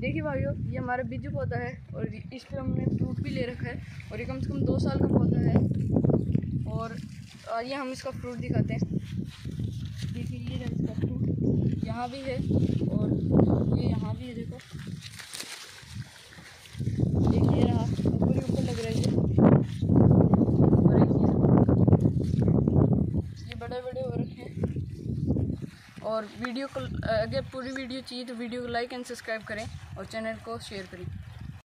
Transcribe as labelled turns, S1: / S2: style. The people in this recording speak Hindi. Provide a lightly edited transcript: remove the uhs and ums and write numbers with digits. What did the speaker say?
S1: देखिए भाइयों, ये हमारा बिज्जू पौधा है और इस पर हमने फ्रूट भी ले रखा है और ये कम से कम 2 साल का पौधा है। और ये हम इसका फ्रूट दिखाते हैं। देखिए ये रहा इसका फ्रूट, यहाँ भी है और ये यहाँ भी है। देखो एक ये रहा, ऊपर लग रहा है ये, और एक ये बड़े बड़े हो रखे हैं। और वीडियो को अगर पूरी वीडियो चाहिए तो वीडियो को लाइक एंड सब्सक्राइब करें और चैनल को शेयर करें।